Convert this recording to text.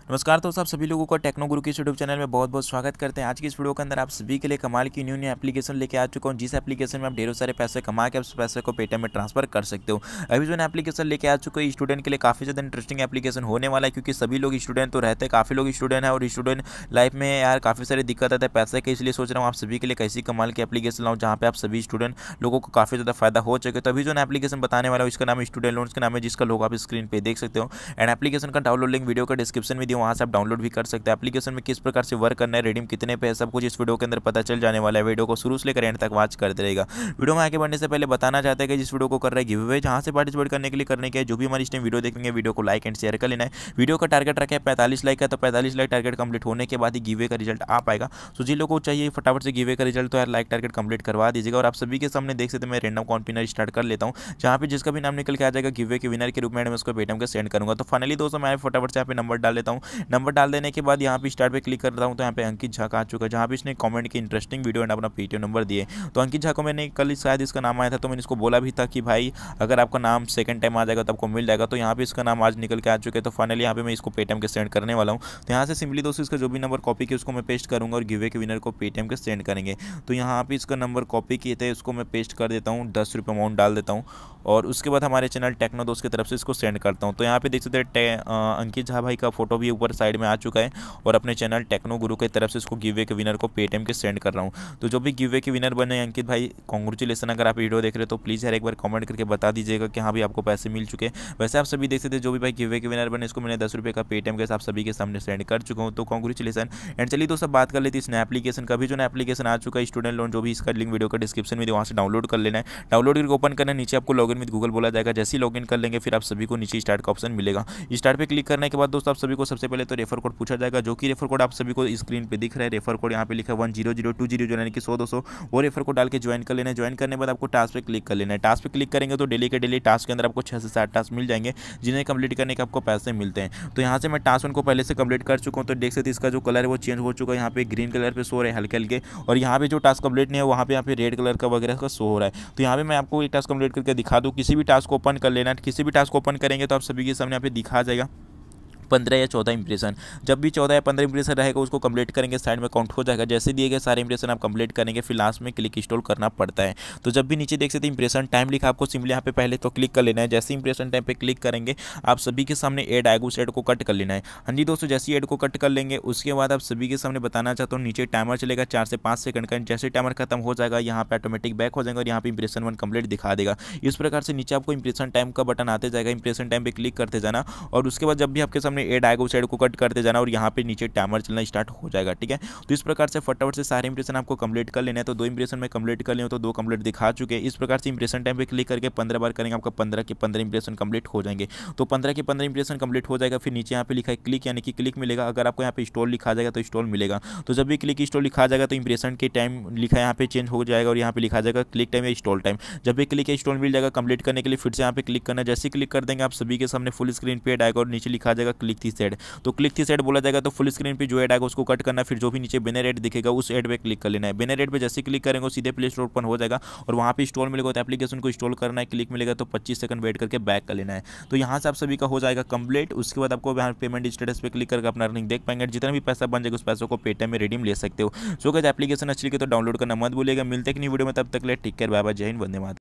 नमस्कार दोस्तों, आप सभी लोगों को टेक्नो गुरु की यूट्यूब चैनल में बहुत बहुत स्वागत करते हैं। आज की इस वीडियो के अंदर आप सभी के लिए कमाल की न्यू एप्लीकेशन लेके आ चुका हूं, जिस एप्लीकेशन में आप ढेरों सारे पैसे कमा के उस पैसे को पेटीएम में ट्रांसफर कर सकते हो। अभी जो एप्लीकेशन लेके आ चुके हैं स्टूडेंट के लिए काफ़ी ज़्यादा इंटरेस्टिंग एप्लीकेशन होने वाला है, क्योंकि सभी लोग स्टूडेंट तो रहते हैं, काफ़ी लोग स्टूडेंट हैं और स्टूडेंट लाइफ में यार काफ़ी सारी दिक्कत आता है पैसे की। इसलिए सोच रहा हूँ आप सभी के लिए कैसी कमाल की एप्लीकेशन लाऊँ जहाँ पे आप सभी स्टूडेंट लोगों को काफ़ी ज़्यादा फायदा हो सके। तो अभी जो एप्लीकेशन बताने वाला हूँ इसका नाम स्टूडेंट लोन्स का नाम है, जिसका लोगो आप स्क्रीन पे देख सकते हो। एंड एप्लीकेशन का डाउनलोड लिंक वीडियो का डिस्क्रिप्शन में दिया, वहाँ से आप डाउनलोड भी कर सकते हैं। एप्लीकेशन में किस प्रकार से वर्क करना है, रिडीम कितने पे है, सब कुछ इस वीडियो के अंदर पता चल जाने वाला है। वीडियो को शुरू से लेकर एंड तक वॉच करते रहेगा। वीडियो में आगे बढ़ने से पहले बताना चाहते हैं कि जिस वीडियो को कर रहे हैं गिव अवे, जहां से पार्टिसिपेट करने के लिए करने के जो भी हमारी इस टाइम वीडियो देखेंगे वीडियो को लाइक एंड शेयर कर लेना है। वीडियो का टारगेट रखे 45 लाइक का, तो 45 लाइक टारगेट कंप्लीट होने के बाद ही गिव अवे का रिजल्ट आ पाएगा। तो जिन लोगों को चाहिए फटाफट से गिव अवे का रिजल्ट, तो यार लाइक टारगेट कंप्लीट करवा दीजिएगा। और आप सभी के सामने देख सकते हैं मैं रैंडम कॉम्पिनर स्टार्ट कर लेता हूँ, जहाँ पे जिसका भी नाम निकल के आ जाएगा गिव अवे के विनर के रूप में मैं उसको पेटीएम का सेंड करूँगा। तो फाइनली दोस्तों मैं फटाफट से यहाँ पे नंबर डाल देता हूँ। नंबर डाल देने के बाद यहाँ पे स्टार्ट पे क्लिक करता हूँ, तो यहाँ पे अंकित झा का आ चुका है, जहाँ पे इसने कमेंट की इंटरेस्टिंग वीडियो एंड अपना पेटीएम नंबर दिए। तो अंकित झा को मैंने कल शायद इसका नाम आया था, तो मैंने इसको बोला भी था कि भाई अगर आपका नाम सेकंड टाइम आ जाएगा तो आपको मिल जाएगा। तो यहाँ पे इसका नाम आज निकल के आ चुके हैं। तो फाइनली यहाँ पे मैं इसको पेटीएम के सेंड करने वाला हूँ। तो यहाँ से सिंपली दोस्तों इसका जो भी नंबर कॉपी किया उसको मैं पेस्ट करूँगा और गिवे के विनर को पेटीएम के सेंड करेंगे। तो यहाँ पे इसका नंबर कॉपी किए थे, उसको मैं पेस्ट कर देता हूँ, 10 रुपये अमाउंट डाल देता हूँ और उसके बाद हमारे चैनल टेक्नो दोस्त की तरफ से इसको सेंड करता हूँ। तो यहाँ पे देख सकते हैं अंकित झा भाई का फोटो भी ऊपर साइड में आ चुका है और अपने चैनल टेक्नो गुरु की तरफ से इसको गिवे के विनर को पेटीएम के सेंड कर रहा हूँ। तो जो भी गिवे के विनर बने अंकित भाई, कॉन्ग्रेचुलेसन। अगर आप वीडियो देख रहे हो तो प्लीज़ यार एक बार कमेंट करके बता दीजिएगा कि हाँ भाई आपको पैसे मिल चुके हैं। वैसे आप सभी देख सकते हैं जो भी भाई गिवे के विनर बने इसको मैंने 10 रुपये का पेटीएम के साथ सभी के सामने सेंड कर चुका हूँ। तो कॉन्ग्रेचुलेसन। एंड चलिए दोस्तों बात कर लेते हैं इस नए एप्लीकेशन का। भी जो नया एप्लीकेशन आ चुका है स्टूडेंट लोन, जो भी इसका लिंक वीडियो का डिस्क्रिप्शन में वहाँ से डाउनलोड कर लेना है। डाउनलोड करके ओपन करना है, नीचे आपको लॉगिन विद गूगल बोला जाएगा। जैसे ही लॉगिन कर लेंगे फिर आप सभी को नीचे स्टार्ट का ऑप्शन मिलेगा। स्टार्ट पे क्लिक करने के बाद दोस्तों आप सभी को सबसे पहले तो रेफर कोड पूछा जाएगा, जो कि रेफर कोड आप सभी को स्क्रीन पे दिख रहा है। रेफर कोड यहाँ पे लिखा है 100200 यानी कि 100-200, वो रेफर कोड डाल के ज्वाइन कर लेना है। ज्वाइन करने के बाद आपको टास्क पे क्लिक कर लेना है। टास्क पे क्लिक करेंगे तो डेली के डेली टास्क के अंदर आपको 6 से 7 टास्क मिल जाएंगे, जिन्हें कंप्लीट करने के आपको पैसे मिलते हैं। तो यहाँ से मैं टास्क उनको पहले से कंप्लीट कर चुका हूँ। तो देख सकते इसका जो कलर है वो चेंज हो चुका है, यहाँ पे ग्रीन कलर पे शो हो रहा है हल्के हल्के, और यहाँ पे जो टास्क कंप्लीट नहीं है वहाँ पे यहाँ पे रेड कलर का वगैरह का शो हो रहा है। तो यहाँ पे मैं आपको एक टास्क कंप्लीट करके दिखा दूँ। किसी भी टास्क को ओपन कर लेना, किसी भी टास्क को ओपन करेंगे तो आप सभी के सामने यहाँ पे दिखा जाएगा 15 या 14 इंप्रेशन। जब भी 14 या 15 इंप्रेशन रहेगा उसको कंप्लीट करेंगे, साइड में काउंट हो जाएगा। जैसे दिए गए सारे इंप्रेशन आप कंप्लीट करेंगे फिर लास्ट में क्लिक इंस्टॉल करना पड़ता है। तो जब भी नीचे देख सकते हैं इंप्रेशन टाइम लिखा, आपको सिंपली यहाँ पे पहले तो क्लिक कर लेना है। जैसे इंप्रेशन टाइम पे क्लिक करेंगे आप सभी के सामने ऐड आएगा, उस ऐड को कट कर लेना है। हाँ जी दोस्तों, जैसे ऐड को कट कर लेंगे उसके बाद आप सभी के सामने बताना चाहता हूँ नीचे टाइमर चलेगा 4 से 5 सेकंड का। जैसे टाइमर खत्म हो जाएगा यहाँ पे ऑटोमेटिक बैक हो जाएगा और यहाँ पे इंप्रेशन 1 कंप्लीट दिखा देगा। इस प्रकार से नीचे आपको इंप्रेशन टाइम का बटन आते जाएगा, इंप्रेशन टाइम पे क्लिक करते जाना और उसके बाद जब भी आपके सामने ऐड आएगा उस ऐड को कट करते जाना और यहाँ पे नीचे टाइमर चलना स्टार्ट हो जाएगा। ठीक है, तो इस प्रकार से फटाफट से सारे इंप्रेशन आपको कंप्लीट कर लेना है। तो 2 इंप्रेशन में कंप्लीट कर लें तो 2 कंप्लीट दिखा चुके हैं। इस प्रकार से इंप्रेशन टाइम पे क्लिक करके 15 बार करेंगे, आपका 15 के 15 इंप्रेशन कंप्लीट हो जाएंगे। तो 15 के 15 इंप्रेशन कंप्लीट हो जाएगा। फिर नीचे यहाँ पे लिखा है क्लिक, यानी कि क्लिक मिलेगा। अगर आपको यहाँ पे स्टॉल लिखा जाएगा तो स्टॉल मिलेगा। तो जब भी क्लिक स्टॉल लिखा जाएगा तो इंप्रेशन के टाइम लिखा है यहाँ पे चेंज हो जाएगा और यहाँ पे लिखा जाएगा क्लिक टाइम या स्टॉल टाइम। जब भी क्लिक या स्टॉल मिल जाएगा कंप्लीट करने के लिए फिर से यहाँ पे क्लिक करना। जैसे क्लिक कर देंगे आप सभी के सामने फुल स्क्रीन पे आएगा और नीचे लिखा जाएगा क्लिक दिस ऐड। तो क्लिक दिस ऐड बोला जाएगा तो फुल स्क्रीन पे जो ऐड आएगा उसको कट करना। फिर जो भी नीचे बैनर ऐड दिखेगा उस ऐड पे क्लिक कर लेना है। बैनर ऐड पे जैसे क्लिक करेंगे सीधे प्ले स्टोर ओपन हो जाएगा और वहाँ पे इंस्टॉल मिलेगा। तो एप्लीकेशन को इंस्टॉल करना है, क्लिक मिलेगा तो 25 सेकंड वेट करके बैक कर लेना है। तो यहाँ से आप सभी का हो जाएगा कंप्लीट। उसके बाद आपको यहाँ पेमेंट स्टेटस पे क्लिक करके अपना अर्निंग देख पाएंगे। जितना भी पैसा बन जाएगा उस पैसों को पेटीएम में रिडीम ले सकते हो। सो गाइस एप्लीकेशन अच्छी लगी तो डाउनलोड करना मत भूलिएगा। मिलते हैं कि नई वीडियो में, तब तक ले टेक केयर, बाय बाय, जय हिंद, वंदे मातरम।